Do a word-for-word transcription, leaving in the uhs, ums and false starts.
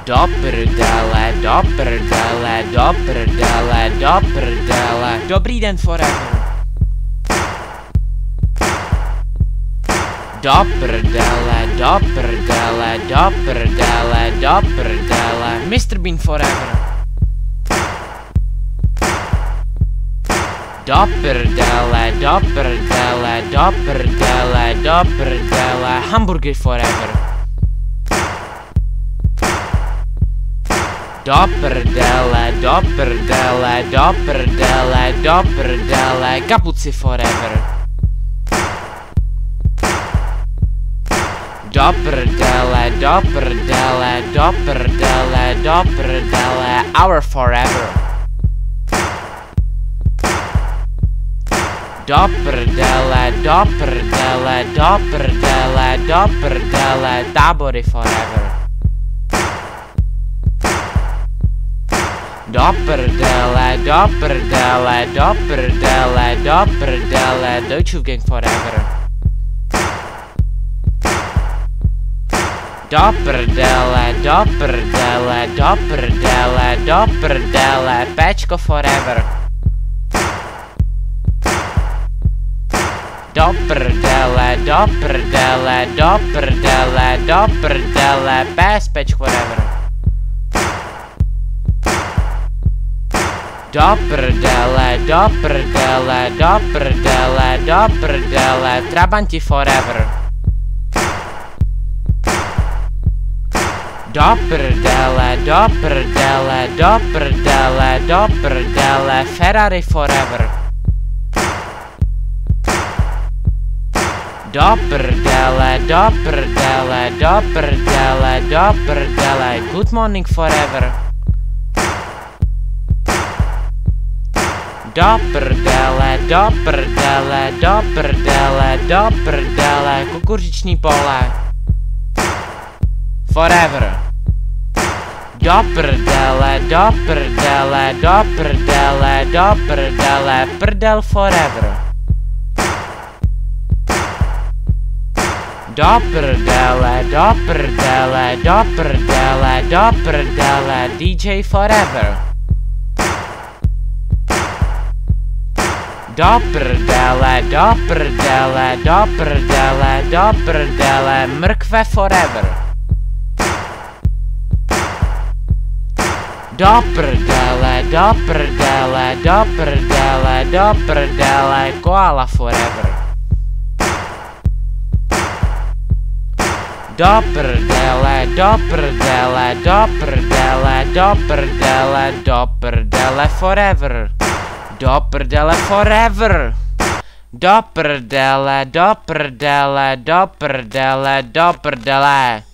Do prdele, do prdele, do prdele, do prdele. Dobrý den forever. Do prdele, do prdele, do prdele, do prdele. mister Bean forever. Do prdele, do prdele, do prdele, do prdele. Hamburger forever. Do prdele, do prdele, do prdele, do prdele. Kapuci forever. Do prdele, do prdele, do prdele, do prdele. Our forever. Do prdele, do prdele, do prdele, do prdele. Tábory forever. Do prdele, do prdele, do prdele, do prdele. Deutsche Gang forever. Do prdele, do prdele, do prdele, do prdele. Péčko forever. Do prdele, do prdele, do prdele, do prdele. Péspečk forever. Do prdele, do prdele, do prdele, do prdele. Trabanti forever. Do prdele, do prdele, do prdele, do prdele. Ferrari forever. Do prdele, do prdele, do prdele, do prdele. Good morning forever. Do prdele, do prdele, do prdele, do prdele. Kukuřiční pole. Forever. Do prdele, do prdele, do prdele, do prdele. Prdel forever. Do prdele, do prdele, do prdele, do prdele. D J forever. Do prdele, do prdele, do prdele, do prdele. Mrkve forever. Do prdele, do prdele, do prdele, do prdele. Koala forever. Do prdele, do prdele, do prdele, do prdele, do prdele forever. Do prdele forever. Do prdele, do prdele, do prdele, do prdele.